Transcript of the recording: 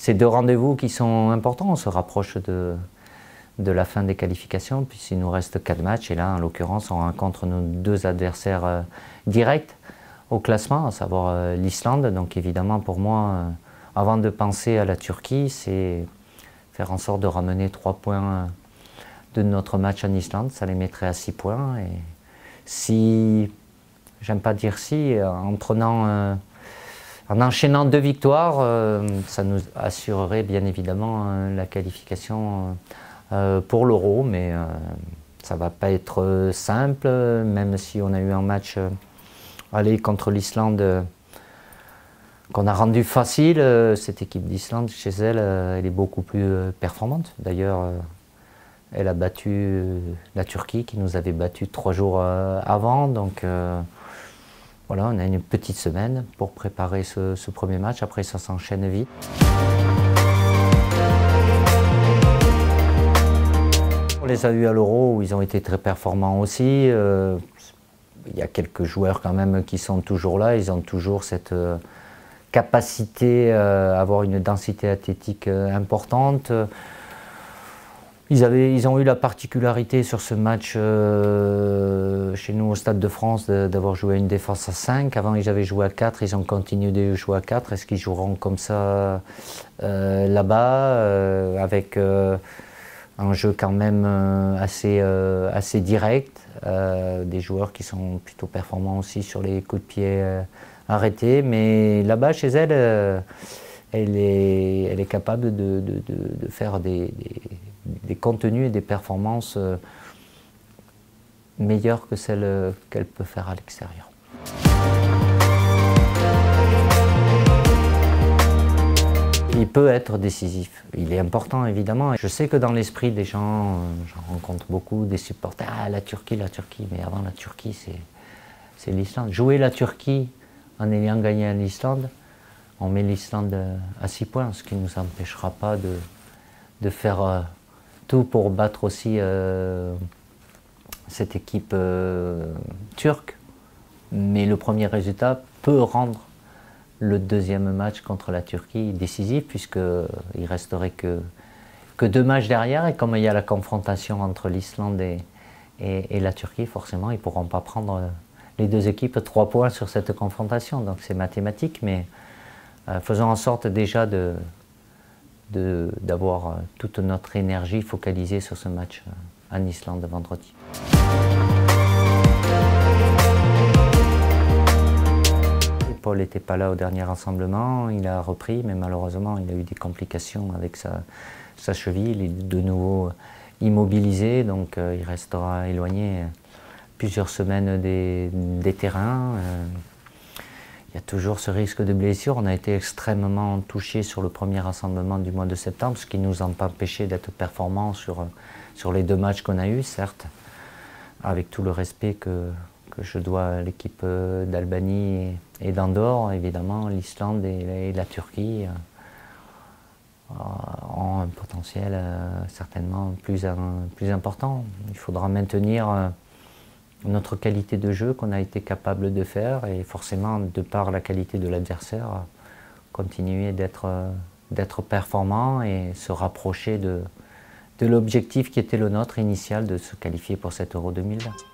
c'est deux rendez-vous qui sont importants. On se rapproche de la fin des qualifications, puisqu'il nous reste 4 matchs. Et là, en l'occurrence, on rencontre nos 2 adversaires directs au classement, à savoir l'Islande. Donc évidemment, pour moi, avant de penser à la Turquie, c'est faire en sorte de ramener 3 points de notre match en Islande. Ça les mettrait à 6 points. Et si, j'aime pas dire si, en enchaînant 2 victoires, ça nous assurerait bien évidemment la qualification pour l'Euro, mais ça ne va pas être simple, même si on a eu un match aller contre l'Islande qu'on a rendu facile. Cette équipe d'Islande, chez elle, elle est beaucoup plus performante. D'ailleurs, elle a battu la Turquie, qui nous avait battu 3 jours avant. Donc voilà, on a une petite semaine pour préparer ce premier match. Après, ça s'enchaîne vite. On les a eus à l'Euro où ils ont été très performants aussi. Il y a quelques joueurs quand même qui sont toujours là. Ils ont toujours cette capacité à avoir une densité athlétique importante. Ils ont eu la particularité sur ce match chez nous au Stade de France d'avoir joué une défense à 5. Avant, ils avaient joué à 4. Ils ont continué de jouer à 4. Est-ce qu'ils joueront comme ça là-bas avec un jeu quand même assez direct, des joueurs qui sont plutôt performants aussi sur les coups de pied arrêtés, mais là-bas chez elle, elle est capable de faire des contenus et des performances meilleures que celles qu'elle peut faire à l'extérieur. Il peut être décisif, il est important évidemment. Je sais que dans l'esprit des gens, j'en rencontre beaucoup, des supporters, ah la Turquie, mais avant la Turquie c'est l'Islande. Jouer la Turquie en ayant gagné à l'Islande, on met l'Islande à 6 points, ce qui ne nous empêchera pas de faire tout pour battre aussi cette équipe turque. Mais le premier résultat peut rendre le deuxième match contre la Turquie décisif, puisqu'il resterait que 2 matchs derrière, et comme il y a la confrontation entre l'Islande et la Turquie, forcément ils ne pourront pas prendre les 2 équipes 3 points sur cette confrontation, donc c'est mathématique, mais faisons en sorte déjà d'avoir toute notre énergie focalisée sur ce match en Islande vendredi. Paul n'était pas là au dernier rassemblement, il a repris, mais malheureusement il a eu des complications avec sa cheville, il est de nouveau immobilisé, donc il restera éloigné plusieurs semaines des terrains. Il y a toujours ce risque de blessure. On a été extrêmement touchés sur le premier rassemblement du mois de septembre, ce qui ne nous a pas empêché d'être performants sur les 2 matchs qu'on a eus, certes, avec tout le respect que je dois à l'équipe d'Albanie et d'Andorre. Évidemment, l'Islande et la Turquie ont un potentiel certainement plus important. Il faudra maintenir notre qualité de jeu qu'on a été capable de faire, et forcément, de par la qualité de l'adversaire, continuer d'être performant et se rapprocher de l'objectif qui était le nôtre initial de se qualifier pour cet Euro 2020.